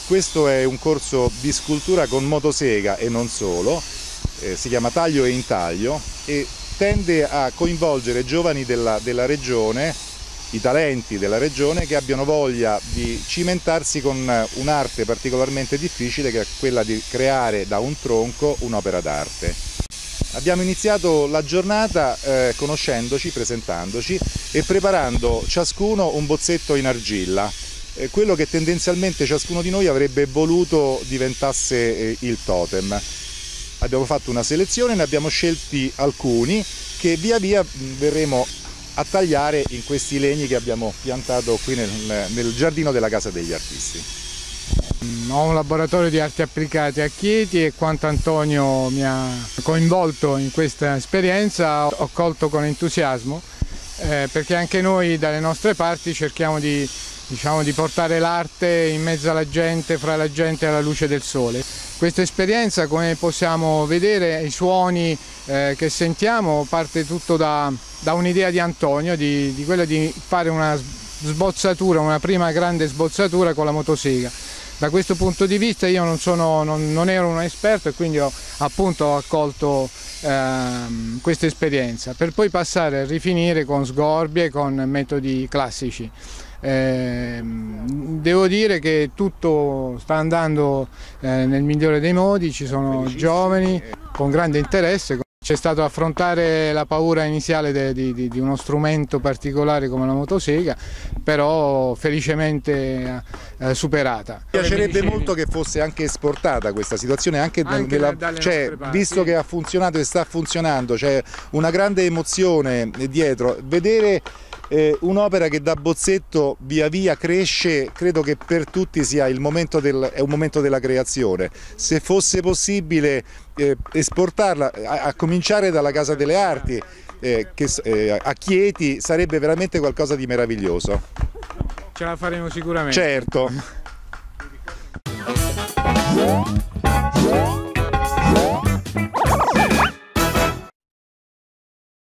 Questo è un corso di scultura con motosega e non solo, si chiama Taglio e Intaglio e tende a coinvolgere giovani della regione, i talenti della regione che abbiano voglia di cimentarsi con un'arte particolarmente difficile, che è quella di creare da un tronco un'opera d'arte. Abbiamo iniziato la giornata conoscendoci, presentandoci e preparando ciascuno un bozzetto in argilla, quello che tendenzialmente ciascuno di noi avrebbe voluto diventasse il totem. Abbiamo fatto una selezione, ne abbiamo scelti alcuni che via via verremo a tagliare in questi legni che abbiamo piantato qui nel giardino della Casa degli Artisti. Ho un laboratorio di arti applicate a Chieti e quanto Antonio mi ha coinvolto in questa esperienza ho colto con entusiasmo, perché anche noi dalle nostre parti cerchiamo di portare l'arte in mezzo alla gente, fra la gente e alla luce del sole. Questa esperienza, come possiamo vedere, i suoni che sentiamo parte tutto da un'idea di Antonio, di quella di fare una sbozzatura, una prima grande sbozzatura con la motosega. Da questo punto di vista io non ero un esperto e quindi ho accolto questa esperienza, per poi passare a rifinire con sgorbie, con metodi classici. Devo dire che tutto sta andando nel migliore dei modi, ci sono giovani con grande interesse. C'è stato affrontare la paura iniziale di uno strumento particolare come la motosega, però felicemente superata. Mi piacerebbe molto che fosse anche esportata questa situazione, anche visto che ha funzionato e sta funzionando, c'è una grande emozione dietro. Vedere un'opera che da bozzetto via via cresce, credo che per tutti sia è un momento della creazione. Se fosse possibile esportarla, a cominciare dalla Casa delle Arti a Chieti, sarebbe veramente qualcosa di meraviglioso. Ce la faremo sicuramente. Certo.